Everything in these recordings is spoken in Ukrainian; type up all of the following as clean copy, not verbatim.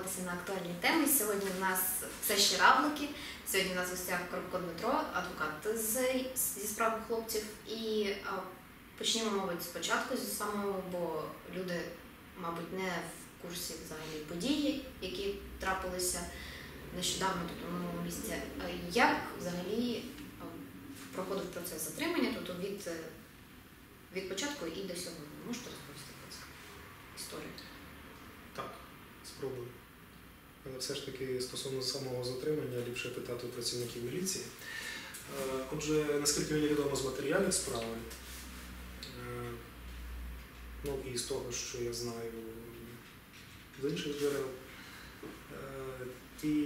спілкуватися на актуальні теми. Сьогодні у нас все ще равлики. Сьогодні у нас в гостях Коробко Дмитро, адвокат зі справи хлопців. І почнімо, мабуть, спочатку зі самого, бо люди, мабуть, не в курсі взагалі події, які трапилися нещодавно тут у минулому місці. Як взагалі проходив процес затримання тут від початку і до сьогодні? Можете розповісти про це історію? Так, спробую. Але все ж таки стосовно самого затримання ліпше питати у працівників міліції. Отже, наскільки мені відомо з матеріалів справи, ну і з того, що я знаю з інших джерел, ті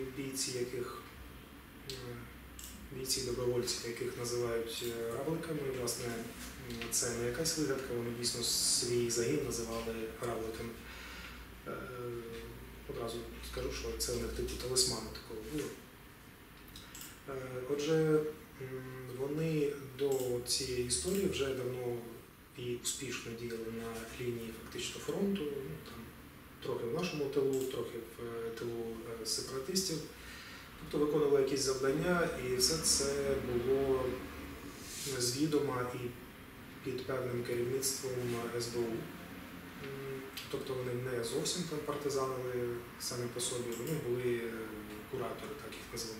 бійці-добровольці, яких називають равликами, власне, це не якась вигадка, вони дійсно свій загін називали равликами. Одразу скажу, що це у них типу талисману такого було. Отже, вони до цієї історії вже давно і успішно діяли на лінії фактично фронту, там, трохи в нашому тилу, трохи в тилу сепаратистів. Тобто виконували якісь завдання, і все це було звідома і під певним керівництвом СБУ. Тобто вони не зовсім там партизанили самі по собі, вони були куратори, так їх назвали.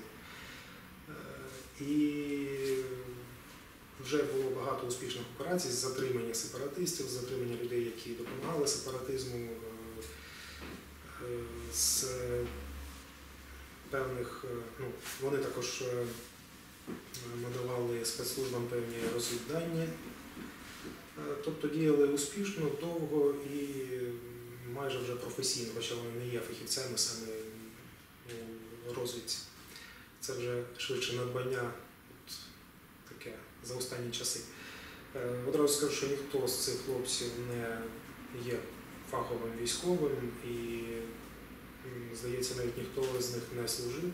І вже було багато успішних операцій з затримання сепаратистів, з затримання людей, які допомагали сепаратизму, з певних, ну, вони також надавали спецслужбам певні розвіддані. Тобто діяли успішно, довго і майже вже професійно, хоча вони не є фахівцями саме у розвідці. Це вже швидше надбання таке за останні часи. Одразу скажу, що ніхто з цих хлопців не є фаховим військовим і, здається, навіть ніхто з них не служив.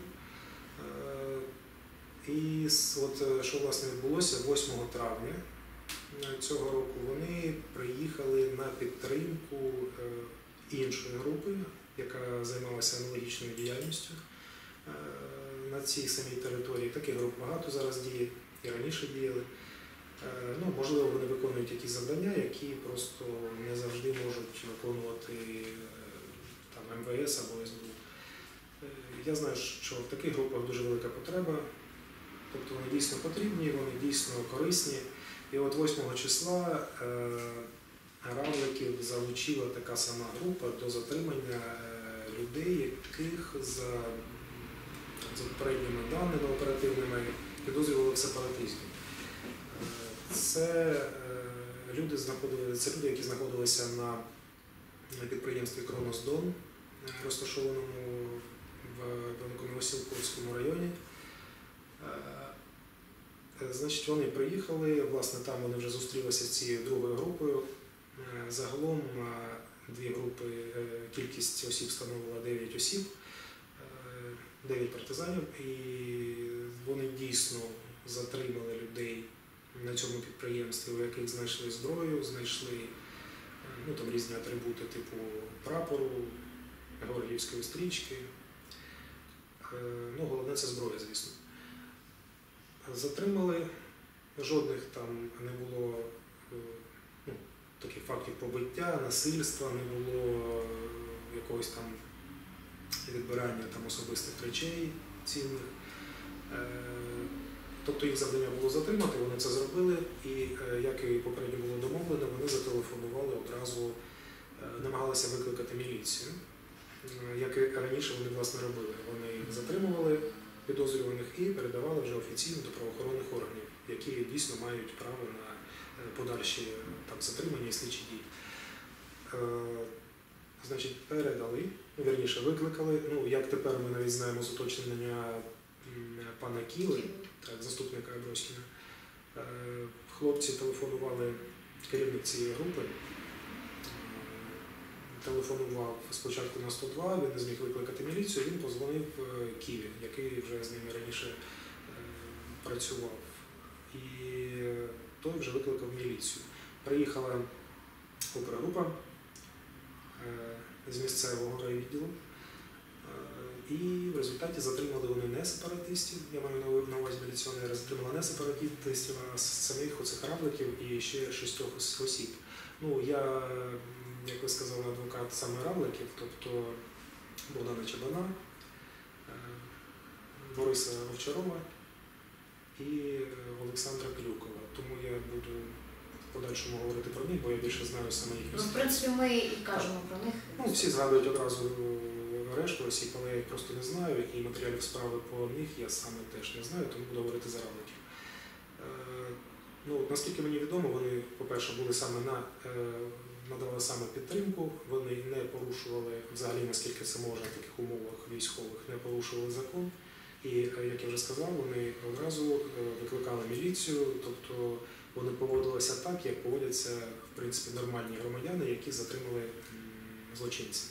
І от що власне відбулося 8 травня цього року, вони приїхали на підтримку іншої групи, яка займалася аналогічною діяльністю на цій самій території. Таких груп багато зараз діє, і раніше діяли. Ну, можливо, вони виконують якісь завдання, які просто не завжди можуть виконувати там, МВС або СБУ. Я знаю, що в таких групах дуже велика потреба, тобто вони дійсно потрібні, вони дійсно корисні. І от 8 числа равликів залучила така сама група до затримання людей, яких за попередніми даними оперативними підозрювали в сепаратизмі. Це люди, які знаходилися на підприємстві «Кроносдон», розташованому в Великоновосілковському районі. Значить, вони приїхали, власне, там вони вже зустрілися з цією другою групою. Загалом дві групи, кількість осіб становила 9 осіб, 9 партизанів, і вони дійсно затримали людей на цьому підприємстві, у яких знайшли зброю, знайшли там різні атрибути типу прапору, георгіївської стрічки. Ну, головне це зброя, звісно. Затримали, жодних там не було таких фактів побиття, насильства, не було якогось там відбирання там особистих речей цінних. Тобто їх завдання було затримати, вони це зробили, і, як і попередньо було домовлено, вони зателефонували одразу, намагалися викликати міліцію, як і раніше вони, власне, робили. Вони затримували підозрюваних і передавали вже офіційно до правоохоронних органів, які дійсно мають право на подальші там, затримання і слідчі дії. Значить, передали, вірніше, викликали, як тепер ми навіть знаємо з уточнення пана Кіли, так, заступника Аброськіна, хлопці телефонували, керівник цієї групи, телефонував спочатку на 102, він не зміг викликати міліцію, він позвонив Ківі, який вже з ними раніше працював. І той вже викликав міліцію. Приїхала опергрупа з місцевого райвідділу, І в результаті затримали вони не сепаратистів, я маю на увазі міліціонери, затримали не сепаратистів, а самих оцих равликів і ще 6 осіб. Ну, я, як ви сказали, адвокат саме равликів, тобто Богдана Чабана, Бориса Овчарова і Олександра Клюкова. Тому я буду в подальшому говорити про них, бо я більше знаю саме їх. Ну, в принципі, ми і кажемо про них. Ну, всі згадують одразу решту осіб, але я їх просто не знаю, і матеріалів справи по них я саме теж не знаю, тому буду говорити за равликів. Ну, наскільки мені відомо, вони, по-перше, були саме надавали саме підтримку, вони не порушували, взагалі, наскільки це можна в таких умовах військових, не порушували закон. І, як я вже сказав, вони одразу викликали міліцію, тобто вони поводилися так, як поводяться, в принципі, нормальні громадяни, які затримали злочинців.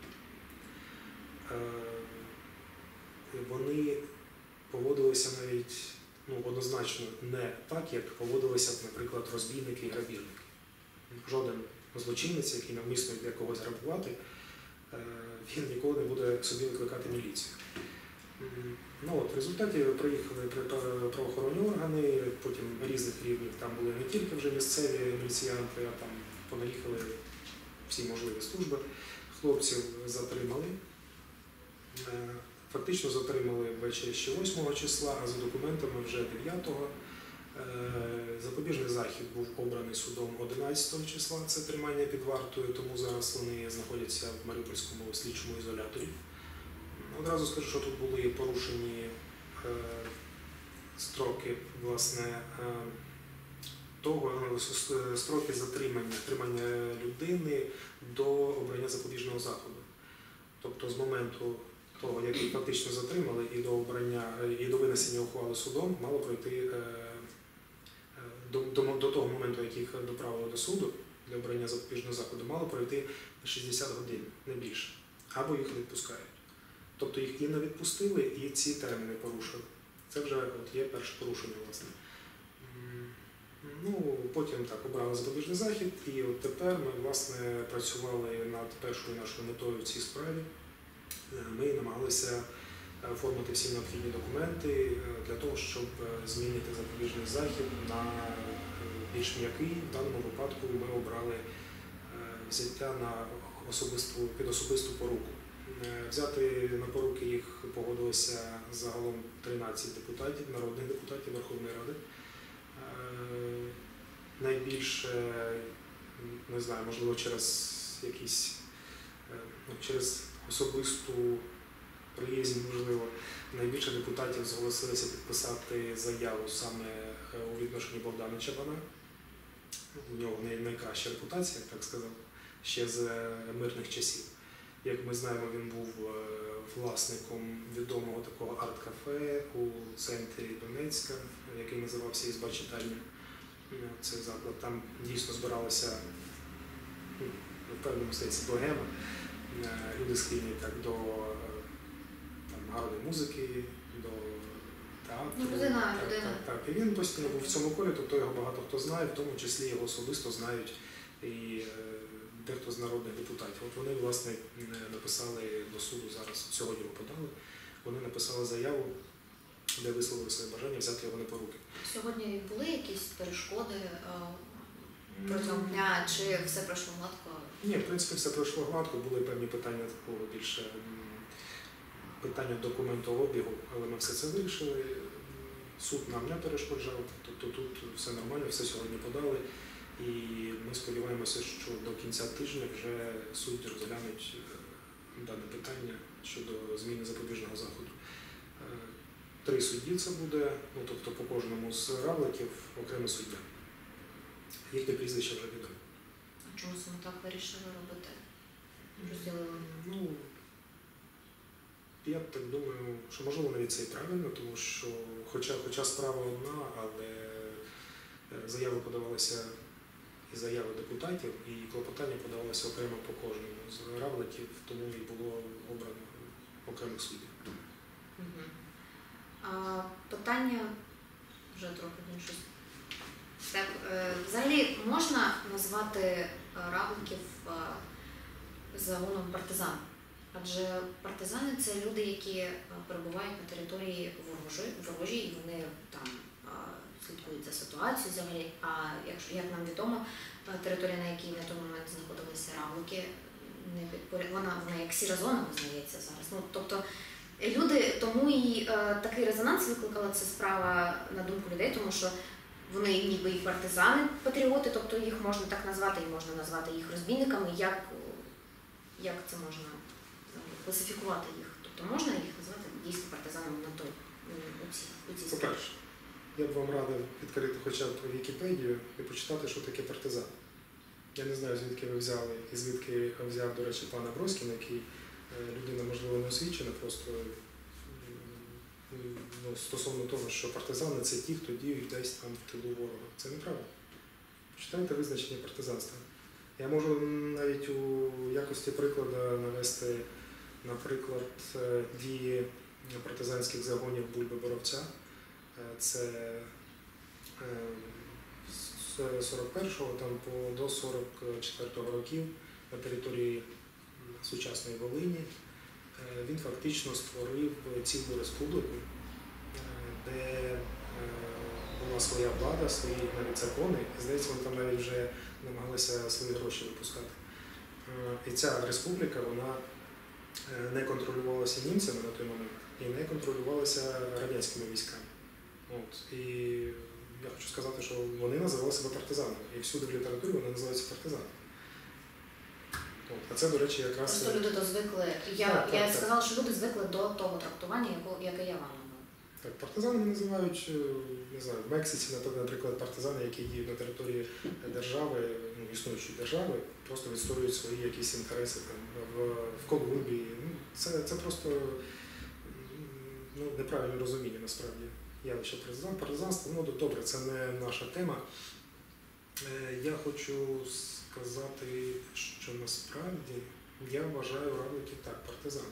Вони поводилися навіть однозначно не так, як поводилися, наприклад, розбійники і грабіжники. Жоден злочинець, який навмисно йде когось грабувати, він ніколи не буде собі викликати міліцію. Ну, от, в результаті приїхали правоохоронні органи, потім різних рівнів, там були не тільки вже місцеві міліціянти, а там понаїхали всі можливі служби. Хлопців затримали. Фактично затримали ввечері ще 8 числа, а за документами вже 9-го. Запобіжний захід був обраний судом 11 числа, це тримання під вартою, тому зараз вони знаходяться в Маріупольському слідчому ізоляторі. Одразу скажу, що тут були порушені строки, власне, строки затримання людини до обрання запобіжного заходу. Тобто з моменту того, як їх фактично затримали, і до винесення ухвали судом мало пройти до того моменту, як їх доправили до суду для обрання запобіжного заходу, мало пройти 60 годин, не більше. Або їх не відпускають. Тобто їх і не відпустили, і ці терміни порушили. Це вже є перше порушення, власне. Ну, потім так обрали запобіжний захід, і от тепер ми, власне, працювали над першою нашою метою в цій справі. Ми намагалися оформити всі необхідні документи для того, щоб змінити запобіжний захід на більш м'який. В даному випадку ми обрали взяття під особисту поруку. Взяти на поруки їх погодилося загалом 13 депутатів, народних депутатів Верховної Ради. Найбільше, не знаю, можливо, через особисту приязнь, можливо, найбільше депутатів зголосилися підписати заяву саме у відношенні Богдана Чабана. У нього найкраща репутація, так сказав, ще з мирних часів. Як ми знаємо, він був власником відомого такого арт-кафе у центрі Донецька, який називався «Ізба-читальня». Цей заклад. Там дійсно збиралися, в певному сенсі, богема. Люди схильні до гарної музики, до театру. Людина. Так. І він постійно був в цьому колі, тобто його багато хто знає, в тому числі його особисто знають і дехто з народних депутатів. От вони, власне, написали до суду зараз, сьогодні ми подали, вони написали заяву, де висловили своє бажання взяти його на поруки. Сьогодні були якісь перешкоди протягом дня, чи все пройшло гладко? Ні, в принципі, все пройшло гладко, були певні питання такого більше, питання документообігу, але ми все це вирішили. Суд нам не перешкоджав, тобто тут все нормально, все сьогодні подали. І ми сподіваємося, що до кінця тижня вже судді розглянуть дане питання щодо зміни запобіжного заходу. 3 судді це буде, тобто по кожному з равликів окремо суддя. Їхні прізвища вже відомі. А чому саме так вирішили робити? Розділили? Ну, я так думаю, що можливо навіть це і правильно, тому що, хоча справа одна, але заяви подавалися і заяви депутатів, і клопотання подавалося окремо по кожному з равликів, тому і було обрано окремих суддів. Питання вже трохи інше. Так, взагалі можна назвати равликів загоном партизан? Адже партизани це люди, які перебувають на території ворожій, і вони там слідкують за ситуацією взагалі. А якщо, як нам відомо, територія, на якій на той момент знаходилися равлики, вона як сіра зона визнається зараз. Ну, тобто люди, тому і такий резонанс викликала ця справа на думку людей, тому що вони ніби і партизани-патріоти, тобто їх можна так назвати, і можна назвати їх розбійниками. Як це можна класифікувати їх? Тобто можна їх назвати дійсно партизанами на той у цій справі? По-перше, я б вам радив відкрити хоча б Вікіпедію і почитати, що таке партизан. Я не знаю, звідки ви взяли і звідки взяв, до речі, пана Броскіна, який людина, можливо, не освічена, просто стосовно того, що партизани – це ті, хто діють десь там в тилу ворога. Це неправда. Почитайте визначення партизанства. Я можу навіть у якості прикладу навести, наприклад, дії партизанських загонів Бульби-Боровця. Це з 41-го до 44-го років на території сучасної Волині. Він фактично створив цілу республіку, де була своя влада, свої навіть закони, і, здається, вони там навіть вже намагалися свої гроші випускати. І ця республіка, вона не контролювалася німцями на той момент і не контролювалася радянськими військами. І я хочу сказати, що вони називали себе партизанами. І всюди в літературі вони називаються партизанами. А це, до речі, якраз... Просто люди то звикли. Я сказала, що люди звикли до того трактування, яке я вам надала. Так, партизанами називають, не знаю, в Мексиці, наприклад, партизани, які діють на території держави, існуючої держави, просто відстоюють свої якісь інтереси там, в Колумбії. Це просто неправильне розуміння, насправді, явище партизанства. Добре, це не наша тема. Я хочу сказати, що насправді я вважаю равликів так, партизанами.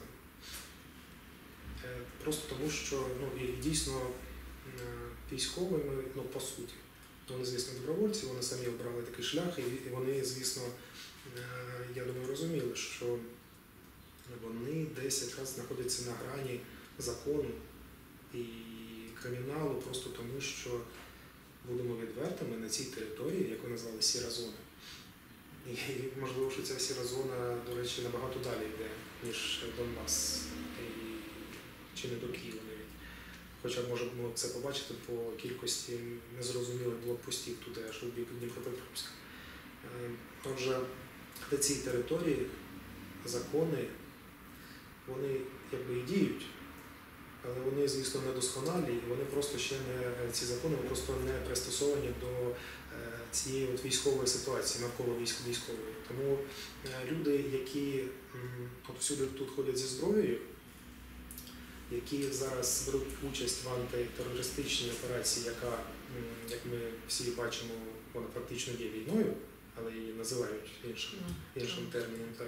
Просто тому, що і дійсно військовими, по суті, вони, звісно, добровольці, вони самі обрали такий шлях, і вони, звісно, я думаю, розуміли, що вони десь якраз знаходяться на грані закону і криміналу, просто тому, що, будемо відвертими, на цій території, яку назвали сіра зона. І можливо, що ця сіра зона, до речі, набагато далі йде, ніж Донбас, чи не до Києва навіть. Хоча можемо це побачити по кількості незрозумілих блокпостів туди, аж у бік Дніпропетровська. Отже, на цій території закони, вони якби і діють, але вони, звісно, недосконалі, і вони просто ще не, ці закони просто не пристосовані до цієї військової ситуації, навколо військової. Тому люди, які всюди тут ходять зі зброєю, які зараз беруть участь в антитерористичній операції, яка, як ми всі бачимо, вона практично є війною, але її називають іншим терміном. Так.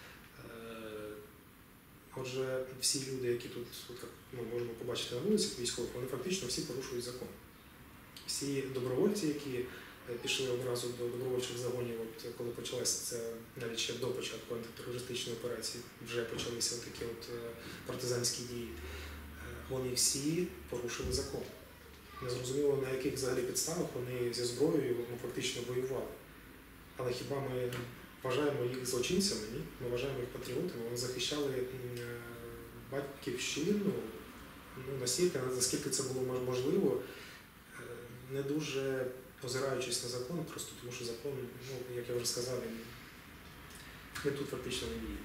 Отже, всі люди, які тут ми можемо побачити на вулицях військових, вони фактично всі порушують закон. Всі добровольці, які пішли одразу до добровольчих загонів, коли почалася це, навіть ще до початку антитерористичної операції, вже почалися такі партизанські дії, вони всі порушили закон. Незрозуміло, на яких взагалі підставах вони зі зброєю фактично воювали. Але хіба ми вважаємо їх злочинцями? Ні? Ми вважаємо їх патріотами. Вони захищали батьківщину настільки, наскільки це було можливо, не дуже озираючись на закон, просто тому що закон, як я вже сказав, він тут фактично не діє.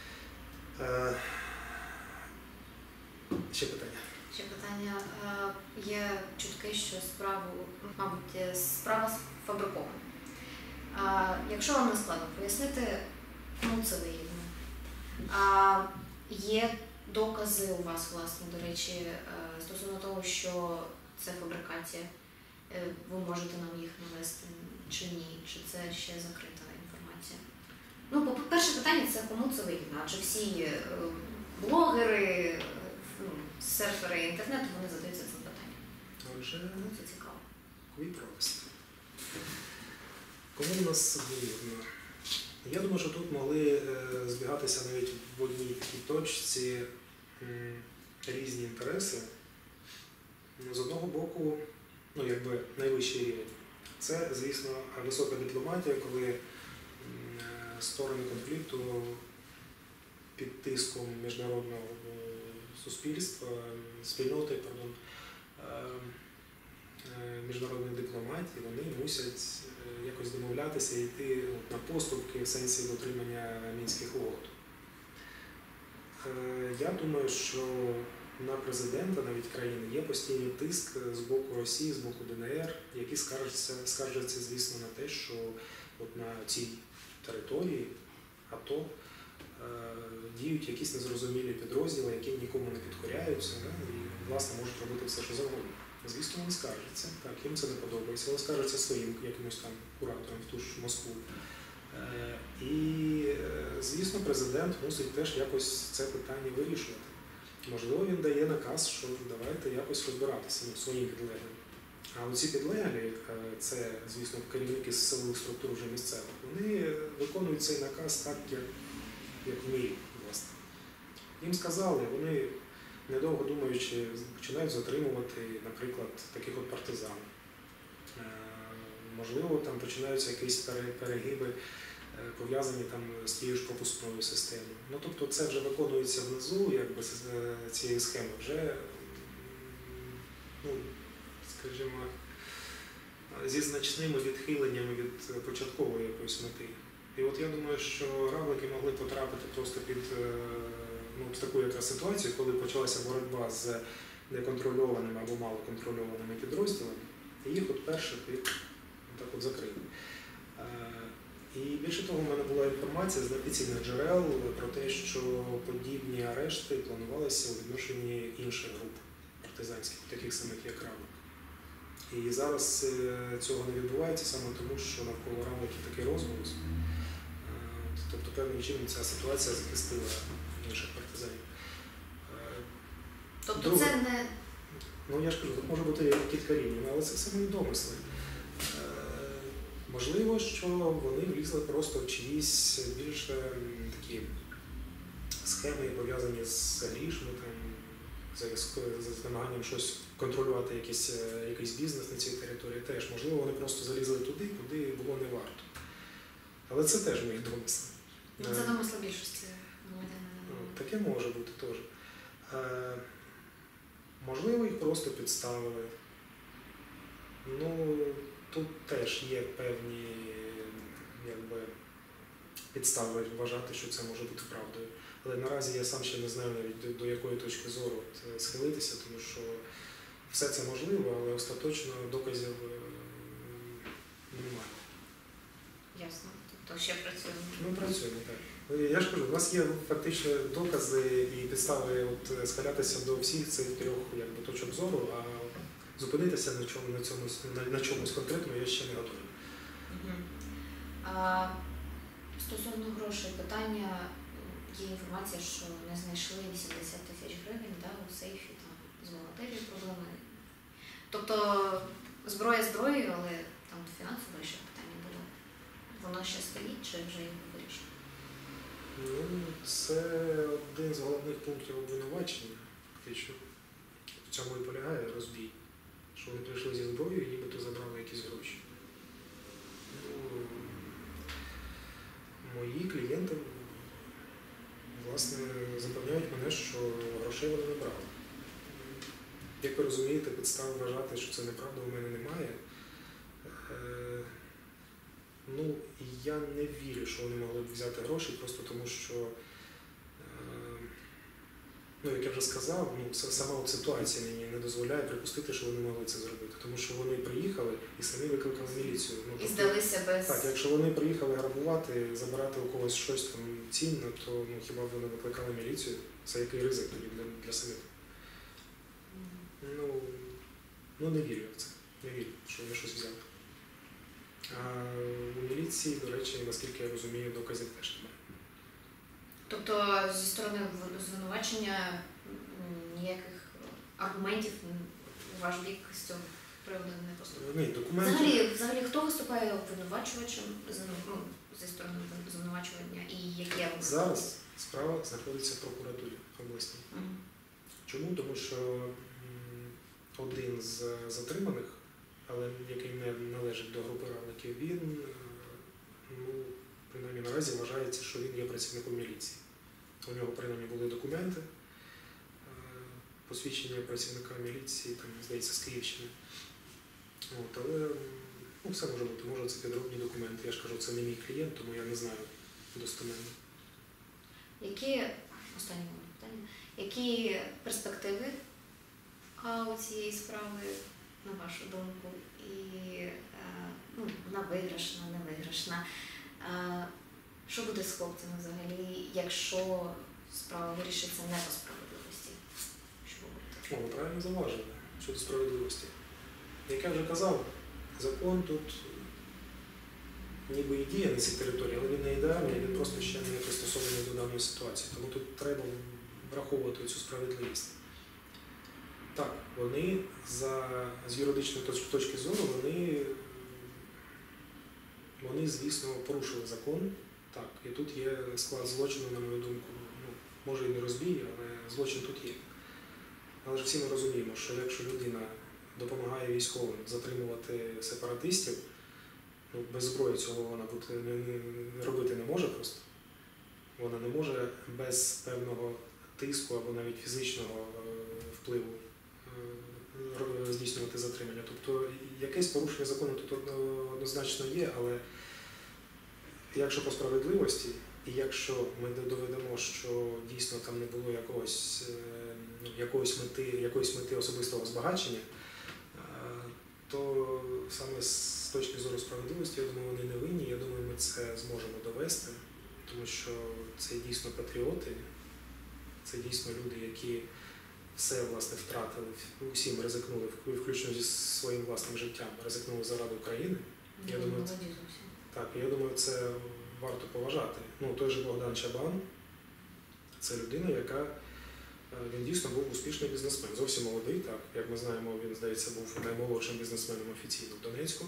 Ще питання? Ще питання. Є чутки, що справа сфабрикована. Якщо вам не складно пояснити, це вигідно. Є докази у вас, власне, до речі, стосовно того, що це фабрикація. Ви можете нам їх навести чи ні? Чи це ще закрита інформація? Перше питання – це кому це вигідно? Адже всі блогери, серфери інтернету, вони задаються цим питанням. Кому це цікаво? Кому в нас вигідно? Я думаю, що тут могли збігатися навіть в одній такій точці різні інтереси. З одного боку, найвищий рівень. Це, звісно, висока дипломатія, коли сторони конфлікту під тиском міжнародного суспільства, спільноти, міжнародної дипломатії, вони мусять якось домовлятися і йти на поступки в сенсі дотримання Мінських угод. Я думаю, що на президента навіть країни є постійний тиск з боку Росії, з боку ДНР, які скаржаться, звісно, на те, що от на цій території АТО діють якісь незрозумілі підрозділи, які нікому не підкоряються, і, власне, можуть робити все, що завгодно. Звісно, вони скаржаться, так, їм це не подобається, вони скаржаться своїм якимось там кураторам в ту ж Москву. І, звісно, президент мусить теж якось це питання вирішувати. Можливо, він дає наказ, що давайте якось розбиратися своїм підлеглим. А оці підлеглі, це, звісно, керівники силових структур вже місцевих, вони виконують цей наказ так, як вміють, власне. Їм сказали, вони, недовго думаючи, починають затримувати, наприклад, таких от партизан. Можливо, там починаються якісь перегиби, пов'язані там з тією ж пропускною системою. Тобто це вже виконується внизу, якби з цієї схеми, вже, скажімо, зі значними відхиленнями від початкової якоїсь мети. І от я думаю, що равлики могли потрапити просто під в таку якраз ситуацію, коли почалася боротьба з неконтрольованими або малоконтрольованими підрозділами, і їх от перших так от закрили. І більше того, в мене була інформація з неофіційних джерел про те, що подібні арешти планувалися у відношенні інших груп партизанських, таких самих як Равлик. І зараз цього не відбувається саме тому, що навколо Равликів такий розголос. Тобто певним чином ця ситуація захистила інших партизанів. Тобто це не... Я ж кажу, тут може бути кілька рівнів, але це все мої домисли. Можливо, що вони влізли просто в чиїсь більше такі схеми, пов'язані з грішми, з намаганням щось контролювати, якийсь бізнес на цій території теж. Можливо, вони просто залізли туди, куди було не варто. Але це теж мої домисли. Це домисли більшості. Таке може бути теж. Можливо, їх просто підставили. Тут теж є певні підстави вважати, що це може бути правдою. Але наразі я сам ще не знаю навіть до якої точки зору схилитися, тому що все це можливо, але остаточно доказів немає. Ясно. Тобто ще працюємо? Ми працюємо, так. Я ж кажу, у нас є фактично докази і підстави схилятися до всіх цих трьох точок зору, а зупинитися на чомусь конкретному я ще не готовий. Стосовно грошей питання, є інформація, що не знайшли 80 тисяч гривень у сейфі, з бухгалтерією проблеми. Тобто зброя зброєю, але там фінансове ще питання було. Воно ще стоїть чи вже його вирішено? Це один з головних пунктів обвинувачення, фактично. В цьому і полягає розбій. Що вони прийшли зі зброєю і нібито забрали якісь гроші. Мої клієнти, власне, запевняють мене, що грошей вони не брали. Як ви розумієте, підстав вважати, що це неправда, у мене немає. Я не вірю, що вони могли б взяти гроші, просто тому що, як я вже сказав, сама ситуація мені не дозволяє припустити, що вони могли це зробити. Тому що вони приїхали і самі викликали міліцію. І здалися без... Так, якщо вони приїхали грабувати, забирати у когось щось там цінне, то хіба б вони викликали міліцію? Це який ризик тоді для самих? Не вірю в це. Не вірю, що вони щось взяли. А у міліції, до речі, наскільки я розумію, доказів теж немає. Тобто зі сторони звинувачення ніяких аргументів у ваш бік з цього приводу не поступив? Ні, документи. Взагалі, хто виступає обвинувачувачем зі сторони звинувачування і яке? Зараз справа знаходиться в прокуратурі обласній. Мгм. Чому? Тому що один з затриманих, але який не належить до групи равликів, він, принаймні наразі вважається, що він є працівником міліції. У нього принаймні були документи, посвідчення працівника міліції, там, здається, з Київщини. Але все може бути, може це підробні документи. Я ж кажу, це не мій клієнт, тому я не знаю достеменно. Останнє питання. Які перспективи у цієї справи, на вашу думку? І вона виграшна, не виграшна. Що буде з хлопцями взагалі, якщо справа вирішиться не по справедливості? Що буде? Ви правильно зауважили щодо справедливості. Як я вже казав, закон тут ніби і діє на цій території, але він не ідеальний, він просто ще не пристосований до даної ситуації. Тому тут треба враховувати цю справедливість. Так, вони з юридичної точки зору, вони, звісно, порушили закон. Так, і тут є склад злочину, на мою думку, може і не розбій, але злочин тут є. Але ж всі ми розуміємо, що якщо людина допомагає військовим затримувати сепаратистів, без зброї цього вона робити не може просто. Вона не може без певного тиску або навіть фізичного впливу здійснювати затримання. Тобто якесь порушення закону тут однозначно є, але якщо по справедливості, і якщо ми доведемо, що дійсно там не було якоїсь мети особистого збагачення, то саме з точки зору справедливості, я думаю, вони не винні. Я думаю, ми це зможемо довести, тому що це дійсно патріоти, це дійсно люди, які все, власне, втратили, усім ризикнули, включно зі своїм власним життям, ризикнули заради України. Я думаю, це варто поважати. Той же Богдан Чабан – це людина, він дійсно був успішний бізнесмен, зовсім молодий, так. Як ми знаємо, він, здається, був наймолодшим бізнесменом офіційно в Донецьку.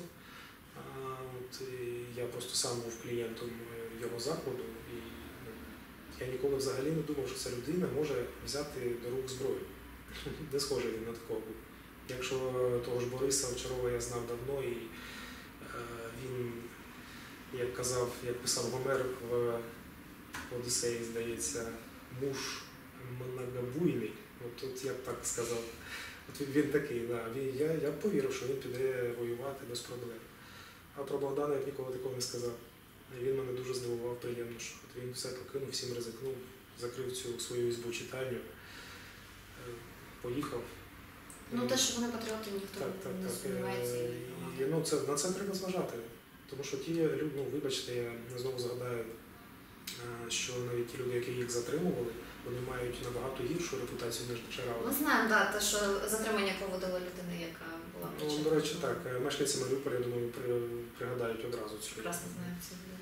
Я просто сам був клієнтом його закладу, і я ніколи взагалі не думав, що ця людина може взяти до рук зброю. Не схожий він на такого був. Якщо того ж Бориса Овчарова я знав давно, і він, як писав Гомер в Одіссеї, здається, муж многобуйний, тут я б так сказав. Він такий, да. Я повірив, що він піде воювати без проблем. А про Богдана я б ніколи такого не сказав. Він мене дуже здивував, приємно, що він все покинув, всім ризикнув, закрив цю свою ізбу читальню, поїхав. Те, що вони патріоти, ніхто не сумнівається. На це треба зважати. Тому що ті люди, вибачте, я знову згадаю, що навіть ті люди, які їх затримували, вони мають набагато гіршу репутацію, ніж Чарава. Ми знаємо, що затримання проводила людина, яка була причетна. До речі, так. Мешканці Маріуполя, я думаю, пригадають одразу цю. Прекрасно знаємо цю людину.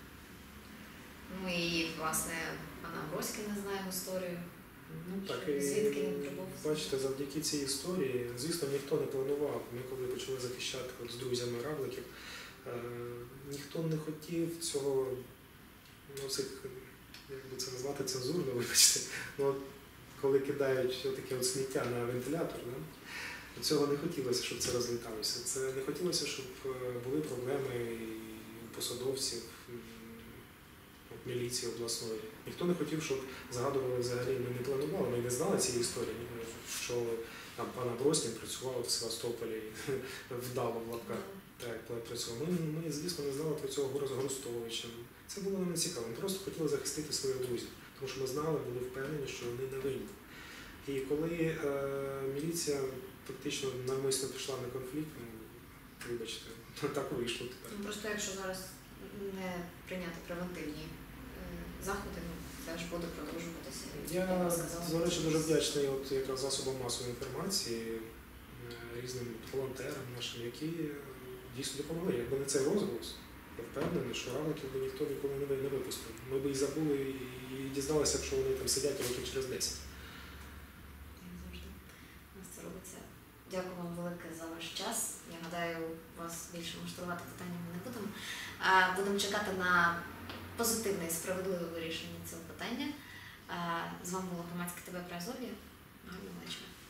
Ми її, власне, пана Аброськіна знаємо історію. Звідки він прибув? Бачите, завдяки цій історії, звісно, ніхто не планував. Ми коли почали захищати з друзями равликів, ніхто не хотів цього, як би це назвати, цензурно, вибачте. Коли кидають таке сміття на вентилятор, цього не хотілося, щоб це розліталося. Це не хотілося, щоб були проблеми у посадовців, міліції обласної. Ніхто не хотів, щоб згадували взагалі, ми не планували, ми не знали цієї історії, що там пан Аброськін працював в Севастополі, вдало в лапках. Так, працював. Ми, звісно, не знали про цього Горостовича. Це було нам не цікаво. Ми просто хотіли захистити своїх друзів, тому що ми знали, були впевнені, що вони не винні. І коли міліція фактично навмисно пішла на конфлікт, вибачте, так вийшло тепер. Просто якщо зараз не прийняти превентивні заходи, це ж буде продовжуватися. Я, до речі, дуже вдячний якраз засобам масової інформації, різним волонтерам нашим, які дійсно допомогли. Якби не цей розголос, я впевнений, що равликів би ніхто ніколи не випустив. Ми б і забули, і дізналися, що вони там сидять років через 10. Як завжди. У нас це робиться. Дякую вам велике за ваш час. Нагадаю, вас більше муштурувати питання ми не будемо. Будемо чекати на позитивне і справедливе вирішення цього питання. З вами було громадське ТВ Приазов'я. Гарного вечора.